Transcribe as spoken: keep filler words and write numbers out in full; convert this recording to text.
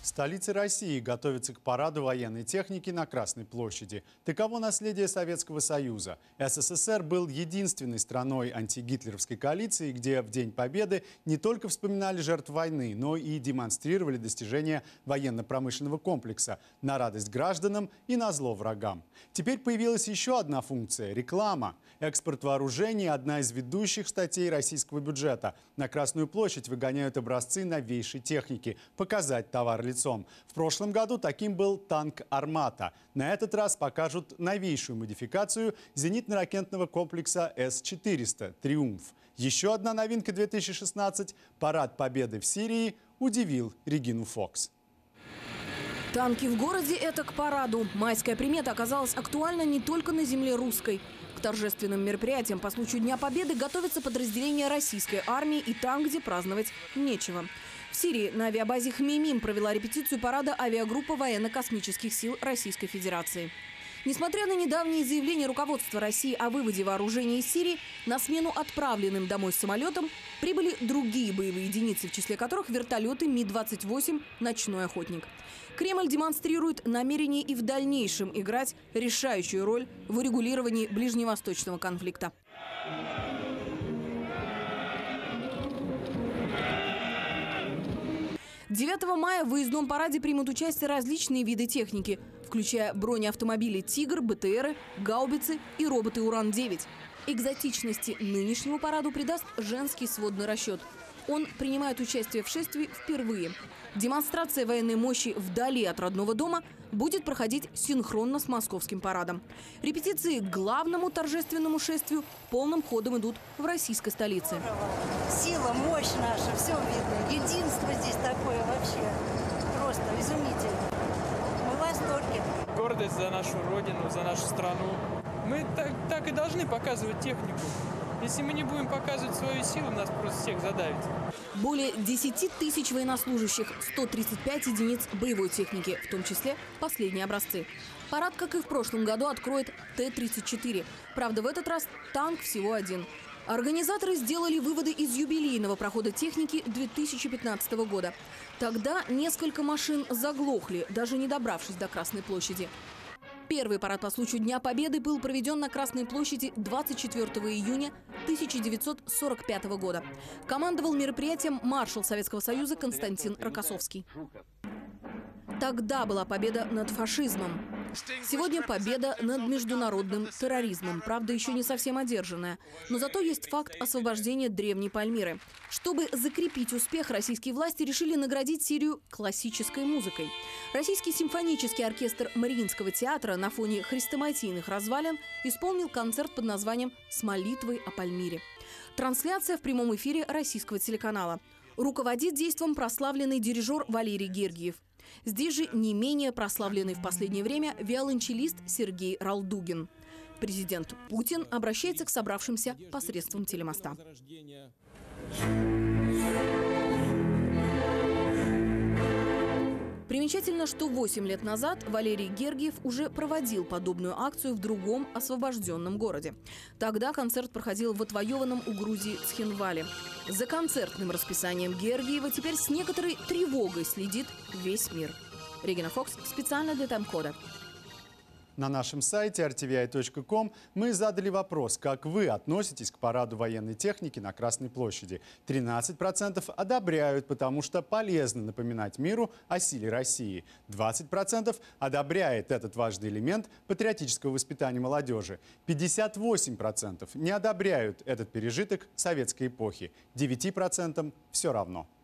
Столица России готовится к параду военной техники на Красной площади. Таково наследие Советского Союза. СССР был единственной страной антигитлеровской коалиции, где в День Победы не только вспоминали жертв войны, но и демонстрировали достижения военно-промышленного комплекса на радость гражданам и на зло врагам. Теперь появилась еще одна функция – реклама. Экспорт вооружений – одна из ведущих статей российского бюджета. На Красную площадь выгоняют образцы новейшей техники – показать товар лицом. В прошлом году таким был танк «Армата». На этот раз покажут новейшую модификацию зенитно-ракетного комплекса С четыреста «Триумф». Еще одна новинка две тысячи шестнадцать – парад Победы в Сирии удивил Регину Фокс. Танки в городе – это к параду. Майская примета оказалась актуальна не только на земле русской. К торжественным мероприятиям по случаю Дня Победы готовятся подразделения российской армии, и там, где праздновать нечего. В Сирии на авиабазе Хмеймим провела репетицию парада авиагруппа военно-космических сил Российской Федерации. Несмотря на недавние заявления руководства России о выводе вооружений из Сирии, на смену отправленным домой самолетам прибыли другие боевые единицы, в числе которых вертолеты Ми двадцать восемь «Ночной охотник». Кремль демонстрирует намерение и в дальнейшем играть решающую роль в урегулировании ближневосточного конфликта. девятого мая в выездном параде примут участие различные виды техники, включая бронеавтомобили «Тигр», БТРы, гаубицы и роботы «Уран девять». Экзотичности нынешнему параду придаст женский сводный расчет. Он принимает участие в шествии впервые. Демонстрация военной мощи вдали от родного дома будет проходить синхронно с московским парадом. Репетиции к главному торжественному шествию полным ходом идут в российской столице. Сила, мощь наша, все видно. Единство здесь такое вообще просто изумительно. Мы в восторге. Гордость за нашу родину, за нашу страну. Мы так, так и должны показывать технику. Если мы не будем показывать свою силу, нас просто всех задавит. Более десяти тысяч военнослужащих, сто тридцать пять единиц боевой техники, в том числе последние образцы. Парад, как и в прошлом году, откроет Т тридцать четыре. Правда, в этот раз танк всего один. Организаторы сделали выводы из юбилейного прохода техники две тысячи пятнадцатого года. Тогда несколько машин заглохли, даже не добравшись до Красной площади. Первый парад по случаю Дня Победы был проведен на Красной площади двадцать четвёртого июня тысяча девятьсот сорок пятого года. Командовал мероприятием маршал Советского Союза Константин Рокоссовский. Тогда была победа над фашизмом. Сегодня победа над международным терроризмом. Правда, еще не совсем одержанная. Но зато есть факт освобождения древней Пальмиры. Чтобы закрепить успех, российские власти решили наградить Сирию классической музыкой. Российский симфонический оркестр Мариинского театра на фоне хрестоматийных развалин исполнил концерт под названием «С молитвой о Пальмире». Трансляция в прямом эфире российского телеканала. Руководит действом прославленный дирижер Валерий Гергиев. Здесь же не менее прославленный в последнее время виолончелист Сергей Ралдугин. Президент Путин обращается к собравшимся посредством телемоста. Примечательно, что восемь лет назад Валерий Гергиев уже проводил подобную акцию в другом освобожденном городе. Тогда концерт проходил в отвоеванном у Грузии Цхинвале. За концертным расписанием Гергиева теперь с некоторой тревогой следит весь мир. Регина Фокс специально для Тайм-кода. На нашем сайте эр ти ви ай точка ком мы задали вопрос, как вы относитесь к параду военной техники на Красной площади. тринадцать процентов одобряют, потому что полезно напоминать миру о силе России. двадцать процентов одобряет этот важный элемент патриотического воспитания молодежи. пятьдесят восемь процентов не одобряют этот пережиток советской эпохи. девяти процентам все равно.